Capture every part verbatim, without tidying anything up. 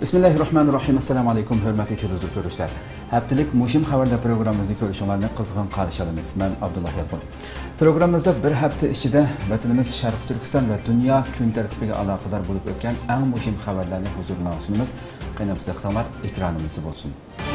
Bismillahirrahmanirrahim. Assalamu alaykum, hurmatli televizor ko'ruvchilar. Haftalik Mushim xabarda programmamizni ko'rishinglarni qizg'in qarshi olamiz. Men Abdullah Yapon. Programmamizda bir hafta ichida vatanimiz Sharq Turkiston va dunyo kun tartibiga aloqador bo'lib o'tgan eng muhim xabarlarni huzuringizga sunamiz. Qaynamizda iqtimor ekranimizda bo'lsin.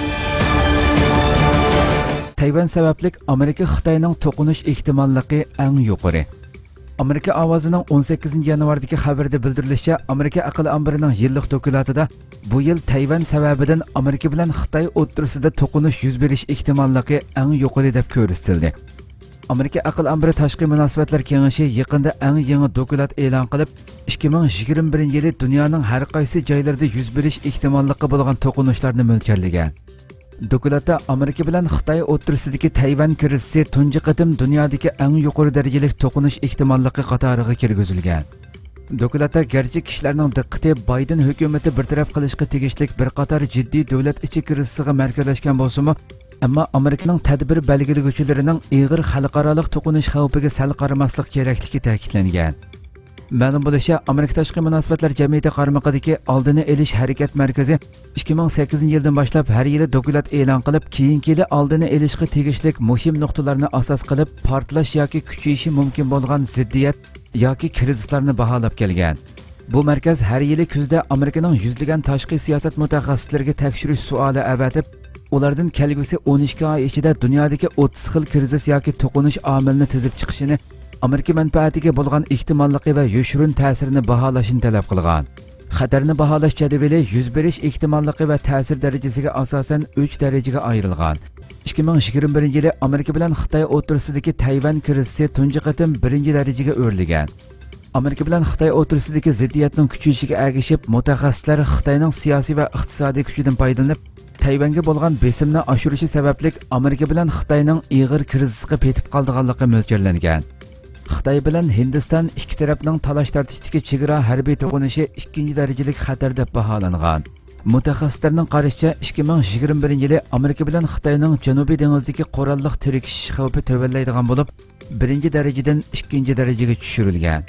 Tayvan sababli Amerika Xitoyning to'qinish ehtimolligi eng yuqori. Amerika ovozining o'n sakkizinchi yanvardagi xabarda bildirilishicha, Amerika aql ambirining yillik dokumentida bu yil Tayvan sababidan Amerika bilan Xitoy o'rtasida to'qinish yuz berish ehtimolligi eng yuqori deb ko'rsatildi. Amerika aql ambiri tashqi munosabatlar kengashi yaqinda eng yangi dokument e'lon qilib, ikki ming yigirma birinchi yili dunyoning har qaysi joylarida yuz berish ehtimolligi bo'lgan to'qinishlarni mo'ljallagan. Dokumentda Amerika bilan Xitoy o'rtasidagi Tayvan krizi tunji qatim dunyodagi eng yuqori darajali to'qinish ehtimolligi qatoriga kirgizilgan. Dokumentda garchi kishilarning diqqati Bayden hukumati bartaraf qilishga tegishli bir qator jiddiy davlat ichi kriziga markazlashgan bo'lsa-mu, ammo Amerikaning tadbir belgilaguvchilarining ig'ir xalqaro to'qinish xavfiga sal qaramaslik kerakligi ta'kidlangan. Ma'lum bo'lishicha, Amerika tashqi munosabatlar jamiyati qarmog'idagi oldini olish harakat markazi ikki ming sakkizinchi yildan boshlab har yili dokument e'lon qilib, keyingi yili oldini olishga tegishli muhim nuqtalarni asos qilib, portlash yoki kuchayishi mumkin bo'lgan ziddiyat yoki krizislarni baholab kelgan. Bu markaz har yili kuzda Amerikaning yuzlagan tashqi siyosat mutaxassislariga tekshirish savoli avatib, ulardan kelgusi o'n ikki oy ichida dunyodagi o'ttiz xil krizis yoki to'qinish omilini tizib chiqishini, Amerika manfaatiga bo'lgan ehtimolligi va yoshirin ta'sirini baholashni talab qilgan. Xatarni baholash jadvali yuz berish ehtimolligi va ta'sir darajasiga asosan uch darajaga ayrilgan. ikki ming yigirma birinchi yili Amerika bilan Xitoy o'rtasidagi Tayvan krizi tunji qatim birinchi darajaga o'rlagan. Amerika bilan Xitoy o'rtasidagi ziddiyatning kuchayishiga ergashib, mutaxassislar Xitoyning siyosiy va iqtisodiy kuchidan foydalanib, Tayvanga bo'lgan besimni oshirishi sababli Amerika bilan Xitoyning ig'ir krizga petib qolganligi mo'ljallangan. Xitoy bilan Hindiston ikki tarafning talash tartishdagi chegara harbiy to'qinishi ikkinchi darajalik xatar deb baholangan. Mutaxassislarning qarashicha, ikki ming yigirma birinchi yili Amerika bilan Xitoyning Janubiy dengizdagi qurolliq tirkish xavfi to'vallaydigan bo'lib, birinchi darajadan ikkinchi darajaga tushirilgan.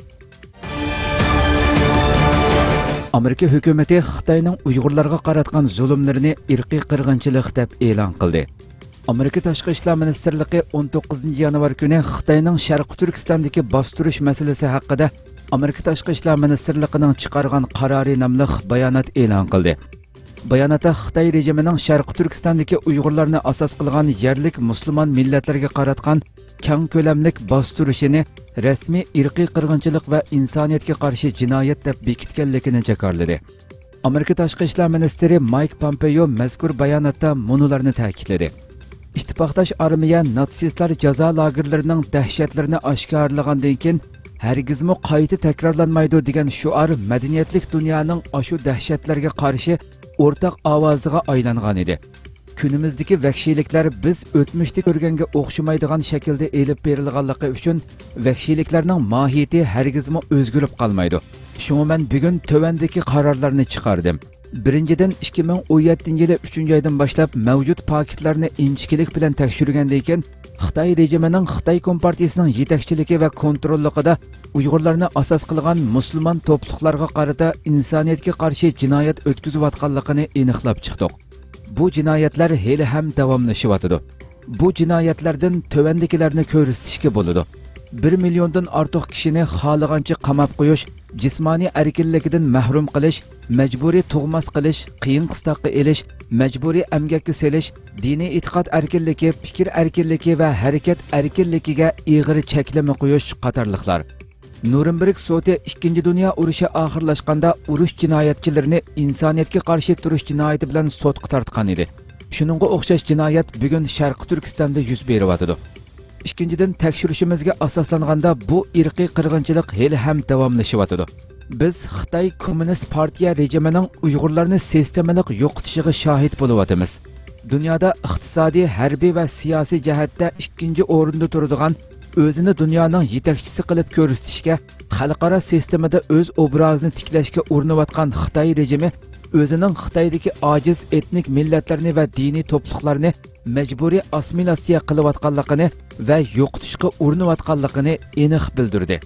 Amerika hukumati Xitoyning Uyg'urlarga qaratgan zulmlarini irqiy qirg'inchilik deb e'lon qildi. Amerika Tashqi ishlar ministrligi o'n to'qqizinchi yanvar kuni Xitoyning Sharq Turkistondagi bostirish masalasi haqida Amerika Tashqi ishlar ministrligining chiqargan qarori nomli bayonot e'lon qildi. Bayonotda Xitoy rejimining Sharq Turkistondagi Uyg'urlarni asos qilgan yerlik musulmon millatlarga qaratgan keng ko'lamlik bostirishini rasmiy irqiy qirg'inchilik va insoniyatga qarshi jinoyat deb bekitganligini jakarladi. Amerika Tashqi ishlar ministri Mike Pompeo mazkur bayonotda munolarni ta'kidladi. İttifoqdosh armiya natsistlar jazo lagerlarining dahshatlarini oshkorlagandan keyin hargizmi qayta takrorlanmaydi degan shuar madaniyatlik dunyoning ashu dahshatlarga qarshi o'rtaq ovoziga aylangan edi. Kunimizdagi vahshiyliklar biz o'tmishda ko'rganga o'xshamaydigan shaklda elib berilganligi uchun vahshiyliklarning mohiyati hargizmi o'zgarib qolmaydi. Shunga men bugun tövandagi qarorlarni chiqardim. Birinchidan ikki ming o'n yettinchi yili uchinchi oydan boshlab mavjud paketlarni inchkilik bilan tekshirgandan keyin Xitoy rejimining Xitoy kompartiyasining yetakchiligi va kontrolligida Uyg'urlarni asos qilgan musulmon to'pliqlarga qarata insoniyatga qarshi jinoyat o'tkazayotganligini aniqlab chiqdik. Bu jinoyatlar hali ham davomlashyapti. Bu jinoyatlardan tovandagilarni ko'rsatishga bo'ladi. bir milliondan ortiq kishini xohlagancha qamab qo'yish, jismoniy erkinligidan mahrum qilish, majburiy tug'mas qilish, qiyin qistoqqa elish, majburiy amgakka selish, diniy e'tiqod erkinligi, fikr erkinligi va harakat erkinligiga ig'ir cheklama qo'yish qatorliqlar. Nuremberg sudi ikkinchi dunyo urushi oxirlashganda urush jinoyatchilarini insoniyatga qarshi turish jinoyati bilan sudga tortgan edi. Shuningga o'xshash jinoyat bugun Sharq Turkistonda yuz beryapti. Ikkinchidan, tekshirishimizga asoslanganda bu irqiy qirg'inchilik hali ham davomlashyapti. Biz Xitoy Kommunist partiya rejimining Uyg'urlarni sistemalik yo'qitishiga shohid bo'lyapmiz. Dunyoda iqtisodiy, harbiy va siyosiy jihatda ikkinchi o'rinda turadigan, o'zini dunyoning yetakchisi qilib ko'rsatishga, xalqaro sistemada o'z obrazini tiklashga urinayotgan Xitoy rejimi o'zining Xitoydagi ojiz etnik millatlarni va diniy to'pliqlarni majburiy assimilyatsiya qilayotganligini va yo'qotishga urinayotganligini aniq bildirdi.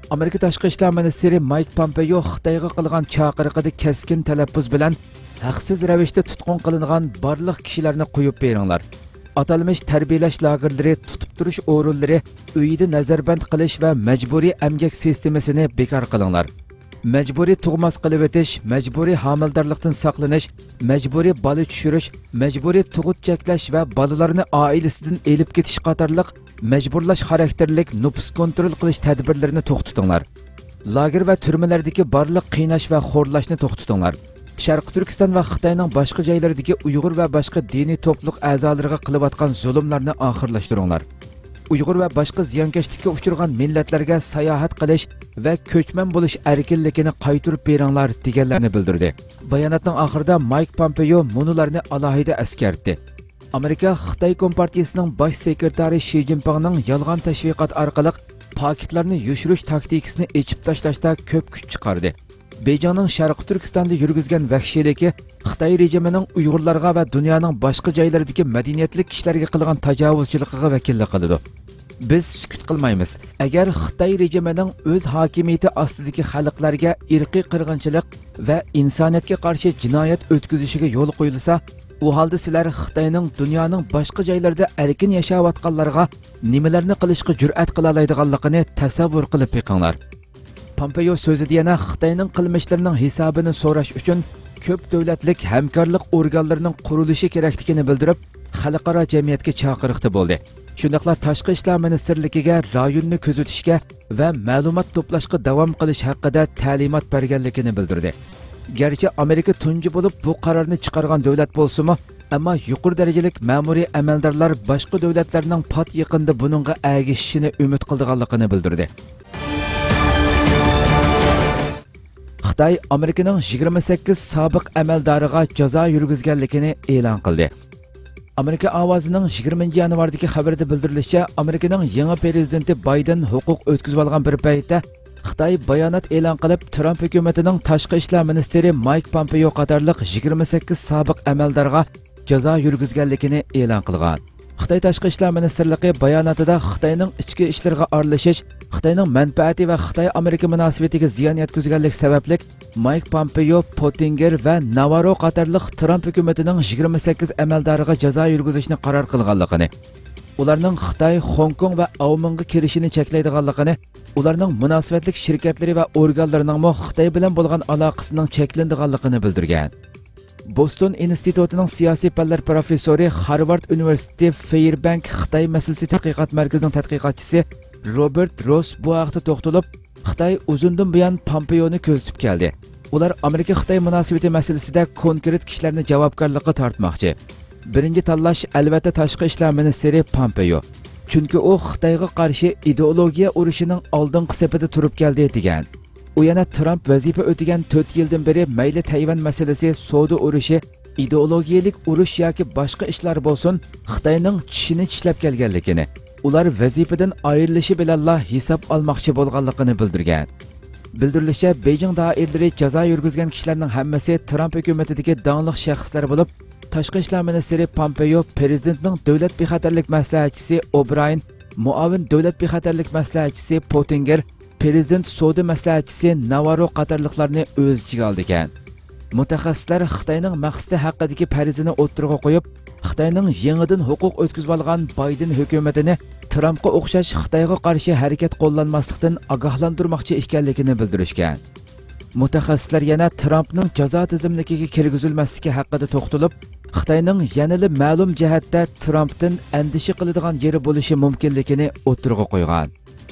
Amerika Tashqi ishlar ministri Mike Pompeo Xitoyga qilgan chaqiriqida keskin talaffuz bilan haqsiz ravishda tutqun qilingan barliq kishilarni qo'yib beringlar. Atalmış tarbiyalash lagerlari, tutib turish o'rinlari, uyida nazarband qilish va majburiy emgak sistemasini bekor qilinglar. Məcburi tug'mas qilib o'tish, məcburi homildorlikdan saqlanish, məcburi bola tushirish, məcburi tug'ut cheklash va bolalarni oilasidan elib ketish qatorliq məcburlash xarakterlik nupus kontrol qilish tadbirlarini to'xtatinglar. Lager va turmalardagi barliq qiynash va xo'rlashni to'xtatinglar. Sharq Turkiston va Xitoyning boshqa joylaridagi Uyg'ur va boshqa diniy to'pliq a'zolariga qilayotgan zulmlarni oxirlashtiringlar. Uyg'ur va boshqa ziyonkashlikka uchragan millatlarga sayohat qilish va ko'chman bo'lish erkinligini qaytarib beringlar deganlarni bildirdi. Bayonotning oxirida Mike Pompeo munularni alohida eskartdi. Amerika Xitoy Kompartiyasining bosh sekretari Shi Jinpingning yolg'on tashviqot orqali paketlarni yushirish taktikasini echib tashlashda ko'p kuch chiqardi. Beyjingning Sharq Turkistonda yurgizgan vahshiyligi Xitoy rejimining Uyg'urlarga va dunyoning boshqa joylaridagi madaniyatli kishilarga qilgan tajovuzchiligiga vakillik qiladi. Biz sukut qilmaymiz. Agar Xitoy rejimining o'z hokimiyati ostidagi xalqlarga irqiy qirg'inchilik va insoniyatga qarshi jinoyat o'tkazishiga yo'l qo'yilsa, u holda sizlar Xitoyning dunyoning boshqa joylarida erkin yashayotganlarga nimalarni qilishga jur'at qila oladiganligini tasavvur qilib beqinglar. Pompeo so'zida yana Xitoyning qilmishlarining hisobini so'rash uchun ko'p davlatlik hamkorlik organlarining qurilishi kerakligini bildirib, xalqaro jamiyatga chaqiriqda bo'ldi. Shundaqla tashqi ishlar ministrligiga rayonni kuzatishga va ma'lumot to'plashga davom qilish haqida ta'limot berganligini bildirdi. Garchi Amerika tunji bo'lib bu qarorni chiqargan davlat bo'lsa-mu, ammo yuqori darajalik ma'muriy amaldorlar boshqa davlatlarning pat yaqinda buningga agishishini umid qilganligini bildirdi. Xitoy Amerikaning yigirma sakkiz sobiq amaldoriga jazo yurgizganligini e'lon qildi. Amerika ovozining yigirmanchi yanvardagi xabarida bildirilishicha, Amerikaning yangi prezidenti Bayden huquq o'tkazib olgan bir paytda Xitoy bayonot e'lon qilib, Trump hukumatining tashqi ishlar ministri Mike Pompeo qatorliq yigirma sakkiz sobiq amaldorga jazo yurgizganligini e'lon qilgan. Xitoy tashqi ishlar ministrligi bayonotida Xitoyning ichki ishlariga aralashish, Xitoyning manfaati va Xitoy-Amerika munosabatiga ziyon yetkazganlik sababli Mike Pompeo, Pottinger va Navarro qatorliq Trump hukumatining yigirma sakkiz amaldoriga jazo yurgizishni qaror qilganligini, ularning Xitoy, Hong Kong va Omanga kirishini cheklaydiganligini, ularning munosabatlik shirkatlari va organlarining Xitoy bilan bo'lgan aloqasining cheklanadiganligini bildirgan. Boston institutining siyosiy fanlar professori, Harvard University Fairbank Xitoy masalasi tadqiqot markazining tadqiqotchisi Robert Ross bu haqda to'xtalib, Xitoy uzundan buyon Pompeoni ko'zitib keldi. Ular Amerika-Xitoy munosabati masalasida konkret kishilarni javobgarlikka tortmoqchi. Birinchi tanlash albatta tashqi ishlar ministri Pompeo. Chunki u Xitoyga qarshi ideologiya urushining oldingi safida turib keldi degan. U yana Trump vazifa o'tagan to'rt yildan beri mayli Tayvan masalasi, savdo urushi, ideologiyalik urush yoki boshqa ishlar bo'lsin, Xitoyning tishini tishlab kelganligini, ular vazifadan ayrilishi bilanla hisob olmoqchi bo'lganligini bildirgan. Bildirilishicha, Beijing doiralari jazo yurgizgan kishilarning hammasi Trump hukumatidagi donliq shaxslar bo'lib, tashqi ishlar ministri Pompeo, prezidentning davlat bexatarlik maslahatchisi O'Brien, muavin davlat bexatarlik maslahatchisi Pottinger, prezident savdo maslahatchisi Navarro qatorliqlarni o'z ichiga oldi ekan. Mutaxassislar Xitoyning maqsadi haqidagi farazini o'ttirg'a qo'yib, Xitoyning yangidan huquq o'tkazib olgan Bayden hukumatini Trumpga o'xshash Xitoyga qarshi harakat qo'llanmaslikdan ogohlantirmoqchi ekanligini bildirishgan. Mutaxassislar yana Trumpning jazo tizimligiga kirgizilmasligi haqida to'xtalib, Xitoyning yanada ma'lum jihatda Trumpdan andisha qiladigan yeri bo'lishi mumkinligini o'ttirg'a qo'ygan.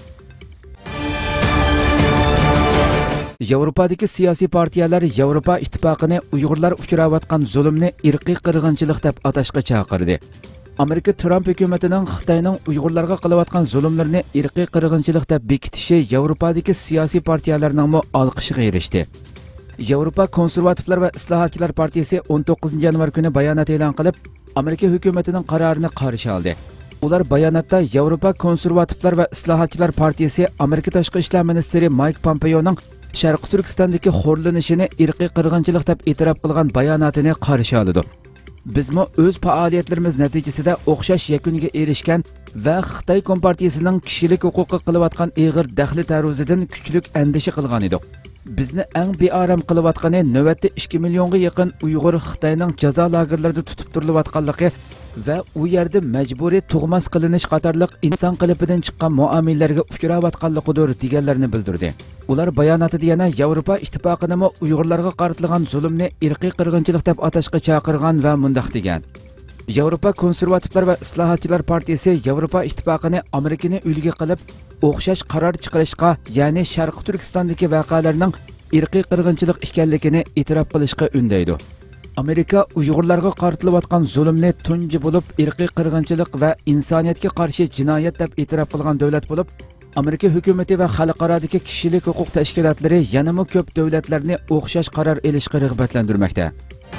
Yevropadagi siyosiy partiyalar Yevropa ittifoqini Uyg'urlar uchrayotgan zulmni irqiy qirg'inchilik deb atashga chaqirdi. Amerika Trump hukumatining Xitoyning Uyg'urlarga qilayotgan zulmlarini irqiy qirg'inchilik deb bekitishi Yevropadagi siyosiy partiyalarning olqishiga erishdi. Yevropa konservativlar va islohotchilar partiyasi o'n to'qqizinchi yanvar kuni bayonot e'lon qilib, Amerika hukumatining qarorini qarshi oldi. Ular bayonotda Yevropa konservativlar va islohotchilar partiyasi Amerika tashqi ishlar ministri Mike Pompeoning Sharq Turkistondagi xo'rlanishini irqiy qirg'inchilik deb e'tirof qilgan bayonotini qarshi oldi. Bizmi o'z faoliyatlarimiz natijasida o'xshash yakuniga erishgan va Xitoy Kompartiyasining kishilik huquqi qilayotgan ig'ir daxli taruzidan kuchlik andisha qilgan edik. Bizni eng bearam qilayotgani navbatda ikki millionga yaqin Uyg'ur Xitoyning jazo lagerlarida tutib turilayotganligi va u yerda majburiy tug'mas qilinish qatorliq inson qilipidan chiqqan muomillarga uchrayotganligidir deganlarni bildirdi. Ular bayonotida yana Yevropa ittifoqini Uyg'urlarga qaratilgan zulmni irqiy qirg'inchilik deb atashga chaqirgan va mundaq degan. Yevropa konservativlar va islohotchilar partiyasi Yevropa ittifoqini Amerikani ulgi qilib, o'xshash qaror chiqarishga, ya'ni Sharq Turkistondagi voqealarning irqiy qirg'inchilik ekanligini e'tirof qilishga undaydi. Amerika Uyg'urlarga qaratilayotgan zulmni tunji bo'lib irqiy qirg'inchilik va insoniyatga qarshi jinoyat deb e'tirof qilgan davlat bo'lib, Amerika hukumati va xalqarodagi kishilik huquq tashkilotlari yanama ko'p davlatlarni o'xshash qaror olishga rag'batlantirmoqda.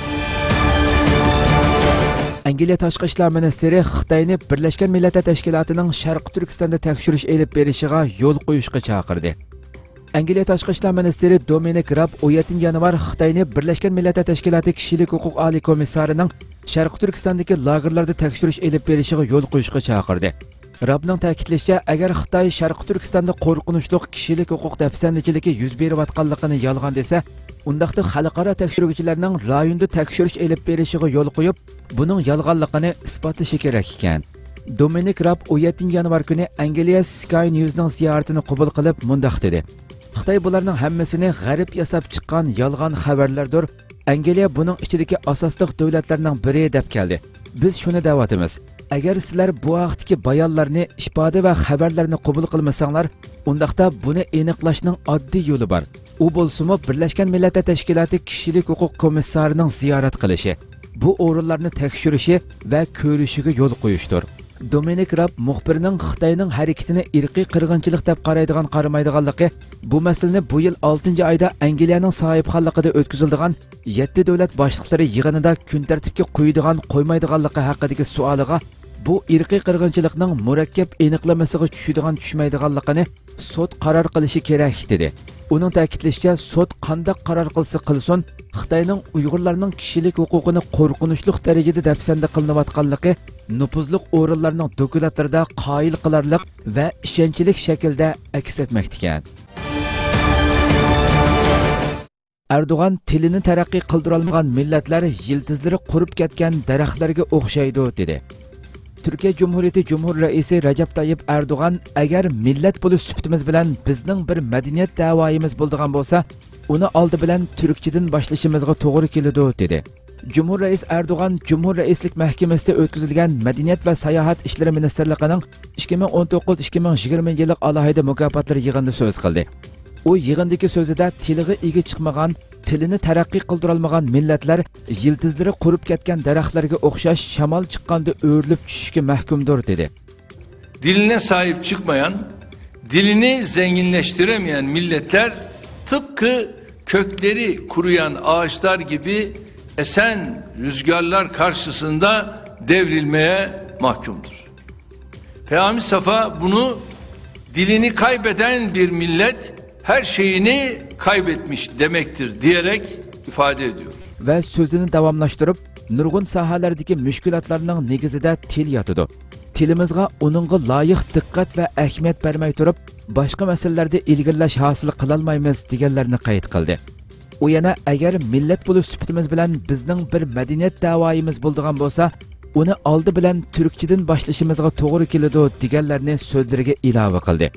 Angliya tashqi ishlar ministri Xitoyni Birlashgan Millatlar Tashkilotining Sharq Turkistonda tekshirish elib berishiga yo'l qo'yishga chaqirdi. Angliya tashqi ishlar ministri Dominic Raab o'n yettinchi yanvar Xitoyni Birlashgan Millatlar Tashkiloti kishilik huquq oliy komissarining Sharq Turkistondagi lagerlarda tekshirish elib berishiga yo'l qo'yishga chaqirdi. Raabning ta'kidlashicha, agar Xitoy Sharq Turkistonda qo'rqinchli kishilik huquq dafsandichiligi yuz berayotganligini yolg'on desa, undaqda xalqaro tekshiruvchilarning rayonda tekshirish elib berishiga yo'l qo'yib, buning yolg'onligini isbotlashi kerak ekan. Dominic Raab o'n yettinchi yanvar kuni Angliya Sky News'ning ziyoratini qabul qilib mundaq dedi. Xitoy bularning hammasini g'arib yasab chiqqan yolg'on xabarlardir. Angliya buning ichidagi asosli davlatlarning biri deb keldi. Biz shuni da'vatimiz. Agar sizlar bu vaqtdagi bayonlarni, ifoda va xabarlarni qabul qilmasanglar, undaqda buni aniqlashning oddiy yo'li bor. U bo'lsa-mu Birlashgan Millatlar Tashkiloti kishilik huquq komissarining ziyorat qilishi, bu o'rinlarni tekshirishi va ko'rishiga yo'l qo'yishdir. Dominic Raab muxbirning Xitoyning harakatini irqiy qirg'inchilik deb qaraydigan qaramaydiganligi, bu masalani bu yil oltinchi oyda Angliyaning sohibxonligida o'tkaziladigan yetti davlat boshliqlari yig'inida kun tartibga qo'yadigan qo'ymaydiganligi haqidagi savoliga, bu irqiy qirg'inchilikning murakkab aniqlamasiga tushadigan tushmaydiganligini sud qaror qilishi kerak dedi. Uning ta'kidlashicha, sud qanday qaror qilsa qilsin, Xitoyning Uyg'urlarning kishilik huquqini qo'rqinchli darajada dafsanda qilinayotganligi nupuzli o'rinlarning dokumentlarida qoyil qilarlik va ishonchlik shaklda aks etmoqda ekan. Erdo'g'an tilini taraqqiy qildira olmagan millatlar yiltizlari qurib ketgan daraxtlarga o'xshaydi dedi. Türkiye Cumhuriyeti Cumhur Reisi Recep Tayyip Erdoğan, agar millat bo'lish sifatimiz bilan bizning bir madaniyat da'voyimiz bo'lgan bo'lsa, uni oldi bilan turkchadan boshlashimizga to'g'ri keladi dedi. Cumhur Reis Erdoğan Cumhur Reislik Mahkamasida o'tkazilgan Madaniyat va sayohat ishlari ministrligining ikki ming o'n to'qqiz ikki ming yigirma yillik alohida mukofotlari yig'inida so'z qildi. U yig'indagi so'zida tiliga ega chiqmagan, tilini taraqqiy qildira olmagan millatlar yiltizlari qurib ketgan daraxtlarga o'xshash shamol chiqqanda o'rilib tushishga mahkumdir dedi. Diline sahip çıkmayan, dilini zenginleştiremeyen milletler tıpkı kökleri kuruyan ağaçlar gibi esen rüzgarlar karşısında devrilmeye mahkumdur. Peyami Safa bunu dilini kaybeden bir millet her şeyini kaybetmiş demektir diyerek ifade ediyor. Ve sözünü davamlaştırıp, nurgun sahalardaki müşkülatlarının negizide til yatıdı. Tilimizga onunga layık dikkat ve ehmiyet vermey turup, başka meselelerde ilgirlaş hasıl kılalmaymiz deganlarni qayd qildi. U yana agar millat bo'lish sifatimiz bilan bizning bir madaniyat da'voyimiz bo'lgan bo'lsa, uni oldi bilan turkchadan boshlashimizga to'g'ri keladi deganlarni so'zlariga ilova qildi.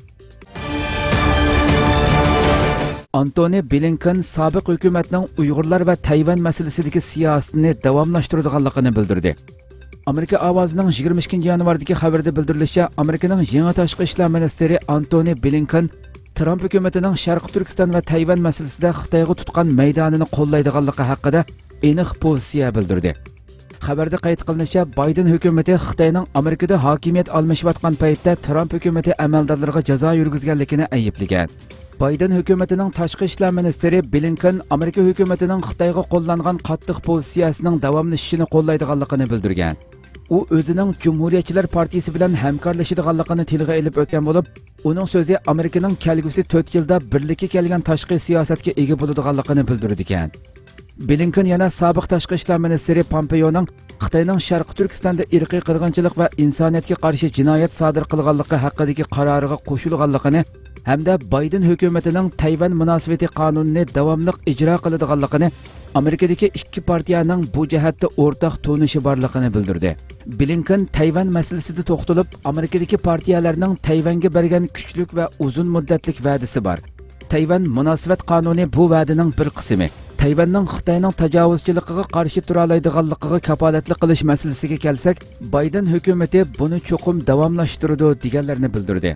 Antony Blinken sobiq hukumatning Uyg'urlar va Tayvan masalasidagi siyosatini davomlashtiradiganligini bildirdi. Amerika ovozining yigirma ikkinchi yanvardagi xabarda bildirilishicha, Amerikaning yangi tashqi ishlar ministri Antony Blinken Trump hukumatining Sharq Turkiston va Tayvan masalasida Xitoyga tutgan maydonini qo'llaydiganligi haqida aniq pozitsiya bildirdi. Xabarda qayd qilinishicha, Biden hukumati Xitoyning Amerikada hokimiyat almashayotgan paytda Trump hukumati amaldorlariga jazo yurgizganligini ayblagan. Biden hukumatining tashqi ishlar ministri Blinken Amerika hukumatining Xitoyga qo'llangan qattiq pozitsiyasining davomlashishini qo'llaydiganligini bildirgan. U o'zining Cumhuriyetchilar partiyasi bilan hamkorlashadiganligini tilga olib o'tgan bo'lib, uning so'zi Amerikaning kelgusi to'rt yilda birlikka kelgan tashqi siyosatga ega bo'ladiganligini bildirdi ekan. Blinken yana sobiq tashqi ishlar ministri Pompeoning Xitoyning Sharqi Turkistonda irqiy qirg'inchilik va insoniyatga qarshi jinoyat sodir qilganligi haqidagi qaroriga qo'shilganligini hamda Bayden hukumatining Tayvan munosabati qonunini davomli ijro qiladiganligini, Amerikadagi ikki partiyaning bu jihatda o'rtaq tonishi borligini bildirdi. Blinken Tayvan masalasida to'xtalib, Amerikadagi partiyalarning Tayvanga bergan kuchlik va uzun muddatlik va'dasi bor. Tayvan munosabat qonuni bu va'daning bir qismi. Tayvanning Xitoyning tajovuzchiligiga qarshi tura oladiganligiga kafolatli qilish masalasiga kelsak, Bayden hukumati buni cho'qim davomlashtiradi deganlarni bildirdi.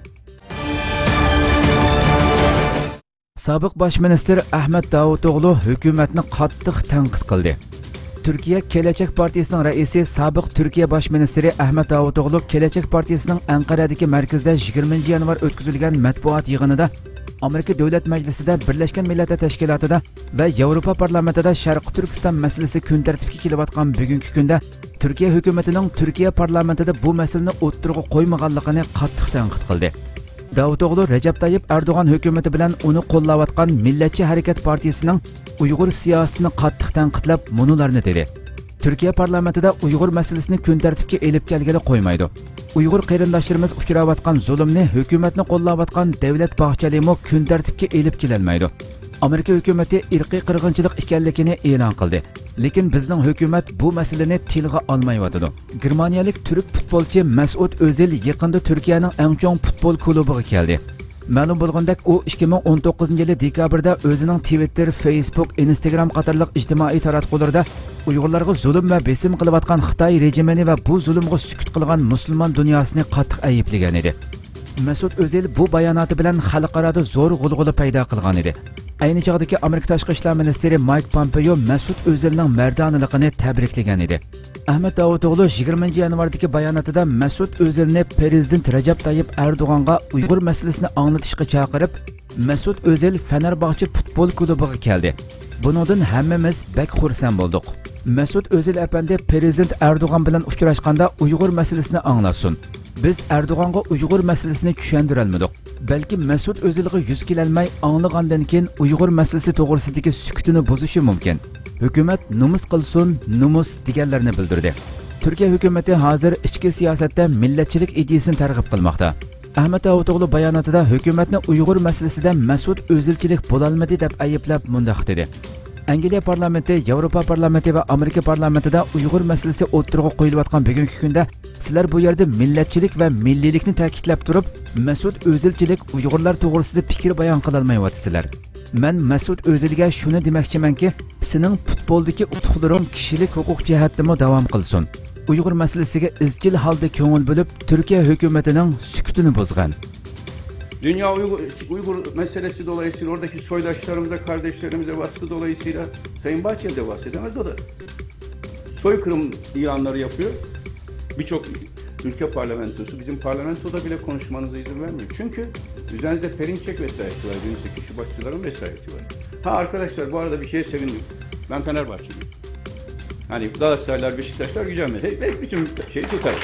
Sobiq bosh minister Ahmet Davutoğlu hukumatni qattiq tanqid qildi. Turkiya Kelajak partiyasining raisi sobiq Turkiya bosh ministri Ahmet Davutoğlu Kelajak partiyasining Anqaradagi markazida yigirmanchi yanvar o'tkazilgan matbuot yig'inida Amerika Davlat Majlisida, Birlashgan Millatlar Tashkilotida va Yevropa parlamentida Sharqi Turkiston masalasi kun tartibga kelayotgan bugungi kunda Turkiya hukumatining Turkiya parlamentida bu masalani o'ttirg'i qo'ymaganligini qattiq tanqid qildi. Davutoğlu Recep Tayyip Erdoğan hukumati bilan uni qo'llayotgan Millatchi harakat partiyasining Uyg'ur siyosatini qattiq tanqidlab, munularni dedi. Turkiya parlamentida Uyg'ur masalasini kun tartibga elib kelgani qo'ymaydi. Uyg'ur qarindoshlarimiz uchrayotgan zulmni hukumatni qo'llayotgan davlat bog'chalimi kun tartibga elib kelolmaydi. Amerika hukumati irqiy qirg'inchilik ekanligini e'lon qildi. Lekin bizning hukumat bu masalani tilga olmayotdi. Germaniyalik turk futbolchi Mesut Özil yaqinda Turkiyaning eng chong futbol klubiga keldi. Ma'lum bo'lgandek, u ikki ming o'n to'qqizinchi yil dekabrda o'zining Twitter, Facebook, Instagram qatorliq ijtimoiy taratqularda Uyg'urlarga zulm va besim qilayotgan Xitoy rejimini va bu zulmga sukut qilgan musulmon dunyosini qattiq ayiblagan edi. Mesut Özil bu bayonoti bilan xalqaro zo'r g'ulg'ula paydo qilgan edi. Ayni chog'dagi Amerika tashqi ishlar ministri Mike Pompeo Mesut Özilning mardonligini tabriklagan edi. Ahmet Davutoğlu yigirmanchi yanvardagi bayonotida Mesut Özilni prezident Recep Tayyip Erdoğan'a Uyg'ur masalasini anglatishga chaqirib, Mesut Özil Fenerbahçe futbol klubiga keldi. Bundan hammamiz bek xursand bo'ldik. Mesut Özil efendi prezident Erdoğan bilan uchrashganda Uyg'ur masalasini anglatsin. Biz Erdoğan'a Uyg'ur masalasini tushuntirolmadik. Balki Mesut Özilga yuz kelolmay anglagandan keyin Uyg'ur masalasi to'g'risidagi sukutini buzishi mumkin. Hukumat numus qilsin, numus deganlarni bildirdi. Turkiya hukumati hozir ichki siyosatda millatchilik ideyasini targ'ib qilmoqda. Ahmet Davutoğlu bayonotida hukumatni Uyg'ur masalasida Mesut Özilchilik bo'lolmadi deb ayblab mundaq dedi. Angliya parlamenti, Yevropa parlamenti va Amerika parlamentida Uyg'ur masalasi o'ttirg'i qo'yilayotgan bugungi kunda sizlar bu yerda millatchilik va milliylikni ta'kidlab turib, Mesut Özilchilik Uyg'urlar to'g'risida fikr bayon qila olmayapsizlar. Men Mesut Özilga shuni demoqchimanki, sening futboldagi utuqlaring kishilik huquq jihatdan davom qilsin. Uyg'ur masalasiga izchil holda ko'ngil bo'lib, Turkiya hukumatining sukutini bozgan. Dünya Uygur, Uygur meselesi dolayısıyla oradaki soydaşlarımıza, kardeşlerimize baskı dolayısıyla Sayın Bahçeli de bahsedemez o da. Soykırım ilanları yapıyor. Birçok ülke parlamentosu, bizim parlamentoda bile konuşmanıza izin vermiyor. Çünkü üzerinizde Perinçek vesayeti var, önümüzdeki Şubatçıların vesayeti var. Ha arkadaşlar, bu arada bir şeye sevindim. Ben Fenerbahçeliyim. Hani Galatasaraylar, Beşiktaşlar gücenmez. Hep, hep bütün şeyi tutar.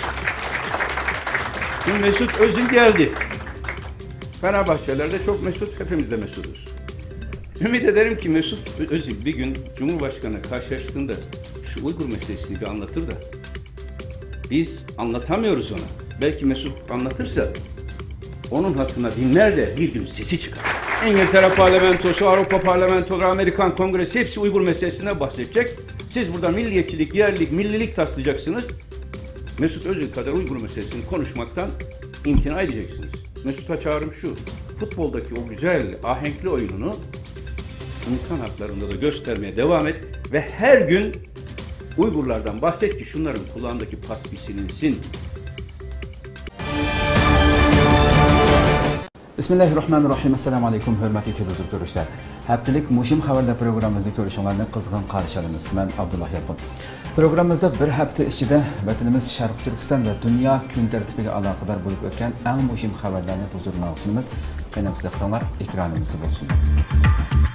Şimdi Mesut Özil geldi. Fenerbahçeliler de çok mesut, hepimiz de mesutuz. Ümit ederim ki Mesut Özil bir gün Cumhurbaşkanı karşılaştığında şu Uygur meselesini bir anlatır da biz anlatamıyoruz ona. Belki Mesut anlatırsa onun hakkında dinler de bir gün sesi çıkar. İngiltere parlamentosu, Avrupa parlamentoları, Amerikan kongresi hepsi Uygur meselesinden bahsedecek. Siz burada milliyetçilik, yerlilik, millilik taslayacaksınız. Mesut Özil kadar Uygur meselesini konuşmaktan imtina edeceksiniz. Mesut'a çağrım şu, futboldaki o güzel, ahenkli oyununu insan haklarında da göstermeye devam et ve her gün Uygurlardan bahset ki şunların kulağındaki pas bir silinsin. Bismillahirrahmanirrahim. Assalamu alaikum, hürmetli televizyon görüşler. Haftalık Mushim Haberler programımızda görüşünlerini kızgın karşıladınız. Ben Abdullah Yalqın. Programımızda bir hafta içinde vatanımız Sharq Turkiston ve dünya kun tertibiga alaqadar bo'lib o'tgan eng muhim xabarlarni huzuruna sunamiz. Qanday sizlar ekranimizda bo'lsin.